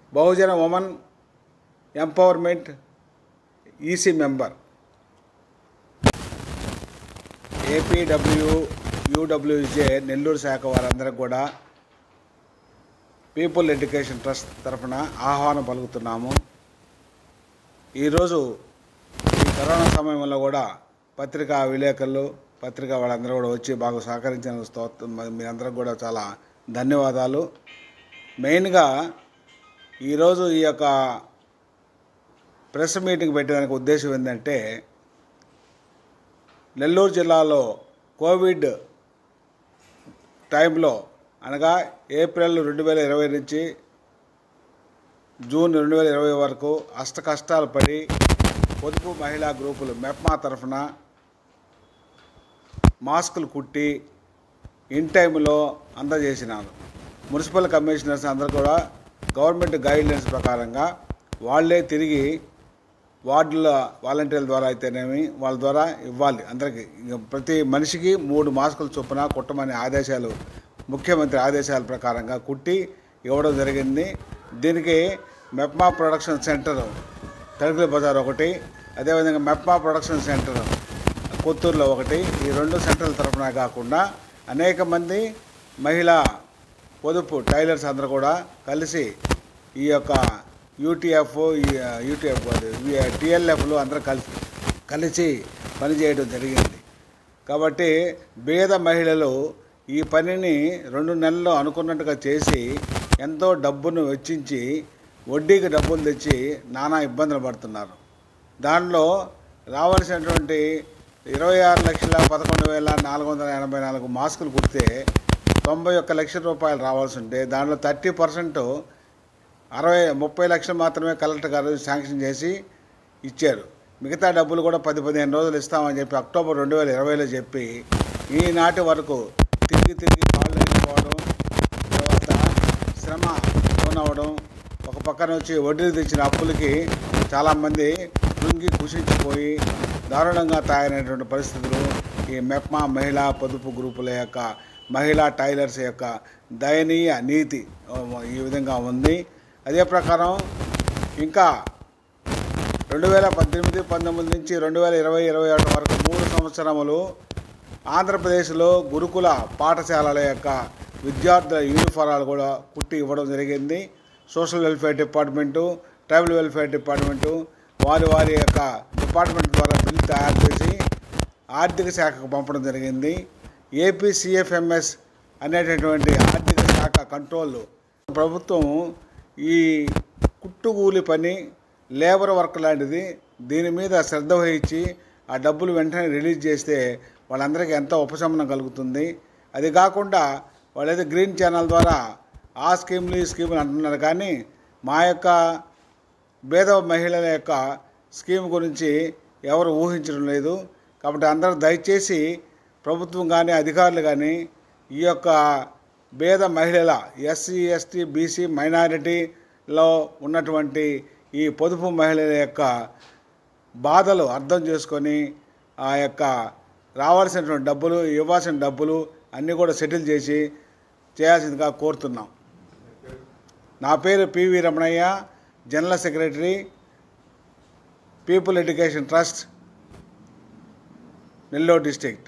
బహుజన women empowerment EC member, APWUWJ Nellore శాఖ వారందరికీ కూడా పీపుల్ ఎడ్యుకేషన్ ట్రస్ట్ తరఫున ఆహ్వానం పలుకుతున్నాము. ఈరోజు ఈ కరోనా సమయంలో కూడా పత్రికా విలేకరులు వాళ్ళందరూ కూడా వచ్చి బాగా సహకరించిన మీరందరికీ కూడా చాలా ధన్యవాదాలు. మెయిన్గా ఈరోజు ఈ యొక్క ప్రెస్ మీటింగ్ పెట్టడానికి ఉద్దేశం ఏంటంటే, నెల్లూరు జిల్లాలో కోవిడ్ టైంలో అనగా ఏప్రిల్ 2020 నుంచి జూన్ 2020 వరకు కష్టాలు పడి పొదుపు మహిళా గ్రూపులు మెప్మా తరఫున మాస్కులు కుట్టి ఇన్ టైంలో అందజేసినారు. మున్సిపల్ కమిషనర్స్ అందరూ కూడా గవర్నమెంట్ గైడ్లైన్స్ ప్రకారంగా వాళ్ళే తిరిగి వార్డుల వాలంటీర్ల ద్వారా అయితేనేమి వాళ్ళ ద్వారా ఇవ్వాలి. అందరికీ ప్రతి మనిషికి 3 మాస్కులు చొప్పున కుట్టమనే ఆదేశాలు, ముఖ్యమంత్రి ఆదేశాల ప్రకారంగా కుట్టి ఇవ్వడం జరిగింది. దీనికి మెప్మా ప్రొడక్షన్ సెంటర్ తలుపుల బజార్ ఒకటి, అదేవిధంగా మెప్మా ప్రొడక్షన్ సెంటర్ కొత్తూరులో ఒకటి, ఈ 2 సెంటర్ల తరఫున కాకుండా అనేక మంది మహిళా పొదుపు టైలర్స్ అందరూ కూడా కలిసి ఈ యొక్క టీఎల్ఎఫ్లు అందరూ కలిసి పనిచేయడం జరిగింది. కాబట్టి పేద మహిళలు ఈ పనిని 2 నెలల్లో అనుకున్నట్టుగా చేసి ఎంతో డబ్బును వెచ్చించి వడ్డీకి డబ్బులు తెచ్చి నానా ఇబ్బందులు పడుతున్నారు. దానిలో రావాల్సినటువంటి 26,11,484 మాస్కులు కుడితే 91 లక్షల రూపాయలు రావాల్సి ఉంటే దానిలో 30% 30 లక్షలు మాత్రమే కలెక్టర్ గారు శాంక్షన్ చేసి ఇచ్చారు. మిగతా డబ్బులు కూడా 10-15 రోజులు ఇస్తామని చెప్పి అక్టోబర్ 2020లో చెప్పి ఈనాటి వరకు తిరిగి కాళ్ళు అయిపోవడం, తర్వాత శ్రమ లోనవ్వడం, ఒక పక్కన వచ్చి వడ్డీలు తెచ్చిన అప్పులకి చాలామంది కృంగి కుషించిపోయి దారుణంగా తయారైనటువంటి పరిస్థితులు ఈ మెప్మా మహిళా పొదుపు గ్రూపుల యొక్క మహిళా టైలర్స్ యొక్క దయనీయ నీతి ఈ విధంగా ఉంది. అదే ప్రకారం ఇంకా 2018-19 నుంచి 2020-21 వరకు 3 సంవత్సరములు ఆంధ్రప్రదేశ్లో గురుకుల పాఠశాలల యొక్క విద్యార్థుల యూనిఫారాలు కూడా కుట్టి ఇవ్వడం జరిగింది. Social welfare department, tribal welfare department వారి యొక్క డిపార్ట్మెంట్ ద్వారా బిల్లు తయారు చేసి ఆర్థిక శాఖకు పంపడం జరిగింది. ఏపీసీఎఫ్ఎంఎస్ అనేటటువంటి ఆర్థిక శాఖ కంట్రోల్ ప్రభుత్వం ఈ కుట్టుగూలి పని, లేబర్ వర్క్ లాంటిది దీని మీద శ్రద్ధ వహించి ఆ డబ్బులు వెంటనే రిలీజ్ చేస్తే వాళ్ళందరికీ ఎంతో ఉపశమనం కలుగుతుంది. అది కాకుండా వాళ్ళైతే గ్రీన్ ఛానల్ ద్వారా ఆ స్కీములు ఈ స్కీములు అంటున్నారు, కానీ మా యొక్క పేద మహిళల యొక్క స్కీమ్ గురించి ఎవరు ఊహించడం లేదు. కాబట్టి అందరూ దయచేసి ప్రభుత్వం కానీ అధికారులు కానీ ఈ యొక్క పేద మహిళల ఎస్సీ, ఎస్టీ, బీసీ, మైనారిటీలో ఉన్నటువంటి ఈ పొదుపు మహిళల యొక్క బాధలు అర్థం చేసుకొని ఆ యొక్క రావాల్సినటువంటి డబ్బులు, ఇవ్వాల్సిన డబ్బులు అన్నీ కూడా సెటిల్ చేసి చేయాల్సిందిగా కోరుతున్నాం. నా పేరు PV Ramanaiah, general secretary, people education trust, Nellore district.